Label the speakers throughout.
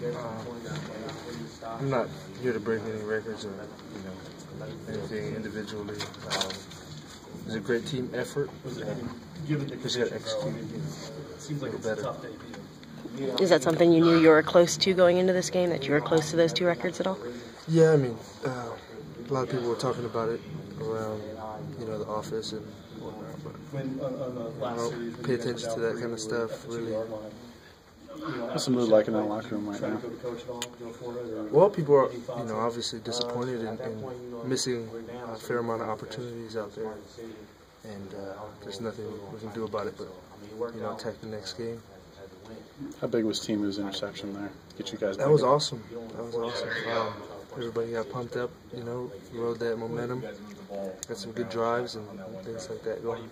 Speaker 1: I'm not here to break any records or anything individually. It was a great team effort. Just got to execute a little better.
Speaker 2: Is that something you knew you were close to going into this game, that you were close to those 2 records at all?
Speaker 1: Yeah, I mean, a lot of people were talking about it around, the office and whatnot, but I don't pay attention to that kind of stuff, really.
Speaker 3: What's the mood like in that locker room right now?
Speaker 1: Well, people are, obviously disappointed in missing a fair amount of opportunities out there, and there's nothing we can do about it but, attack the next game.
Speaker 3: How big was Timu's interception there? Get you guys.
Speaker 1: That was awesome. That was awesome. Everybody got pumped up, rode that momentum. Got some good drives and things like that going.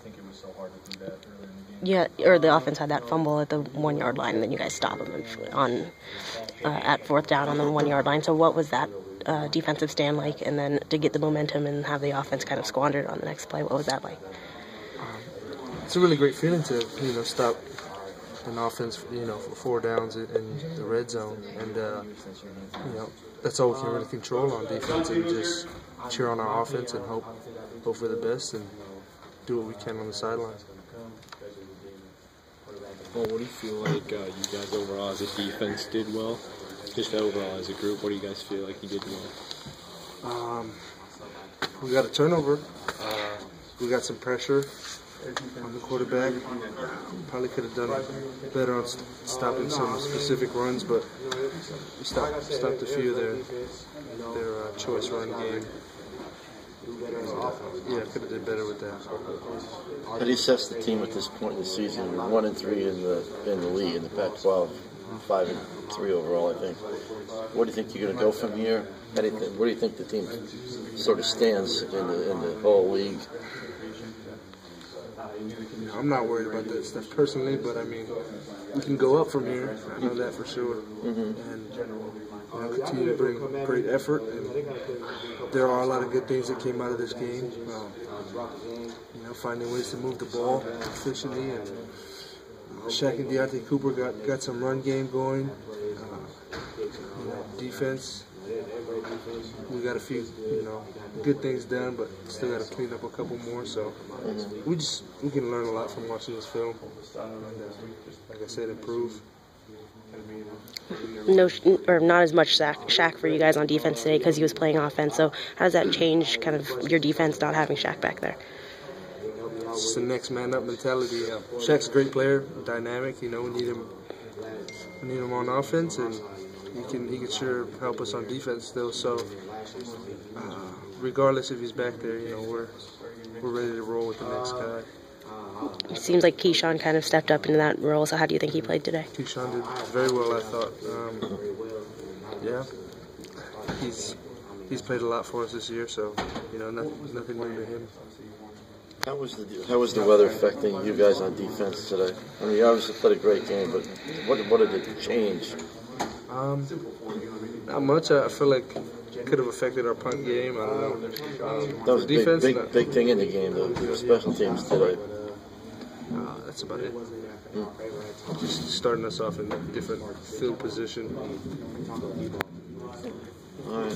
Speaker 2: Yeah, or the offense had that fumble at the 1-yard line, and then you guys stopped them at 4th down on the 1-yard line. So what was that defensive stand like? And then to get the momentum and have the offense kind of squandered on the next play, what was that like?
Speaker 1: It's a really great feeling to, stop an offense, for 4 downs in the red zone, and that's all we can really control on defense, and just cheer on our offense and hope for the best and do what we can on the sidelines.
Speaker 4: Well, what do you feel like you guys overall as a defense did well? Just overall as a group, what do you guys feel like you did well?
Speaker 1: We got a turnover. We got some pressure on the quarterback. Probably could have done better on stopping some specific runs, but we stopped a few of their choice run game. Yeah, could have did better with that.
Speaker 5: How do you assess the team at this point in the season? You're 1-3 in the league in the Pac-12, 5-3 overall, I think. Where do you think you're going to go from here? Where do you think the team sort of stands in the whole league?
Speaker 1: I'm not worried about that stuff personally, but I mean, we can go up from here. I know that for sure. And continue to bring great effort. And there are a lot of good things that came out of this game. Finding ways to move the ball efficiently, and Shaq and Deontay Cooper got some run game going. Defense, we got a few good things done, but still got to clean up a couple more. So we can learn a lot from watching this film, and like I said, improve.
Speaker 2: Not as much Shaq for you guys on defense today because he was playing offense. So how does that change kind of your defense not having Shaq back there?
Speaker 1: It's just the next man up mentality. Shaq's a great player, dynamic. We need him on offense, and he can sure help us on defense still. So regardless if he's back there, we're ready to roll with the next guy.
Speaker 2: It seems like Keyshawn kind of stepped up into that role, so how do you think he played today?
Speaker 1: Keyshawn did very well, I thought. Yeah, he's played a lot for us this year, so nothing new to him.
Speaker 5: How was the weather affecting you guys on defense today? I mean, you obviously played a great game, but what did it change?
Speaker 1: Not much. I feel like it could have affected our punt game. I don't know.
Speaker 5: That was a big thing in the game, the special teams today.
Speaker 1: That's about it. Just starting us off in a different field position.
Speaker 5: All right.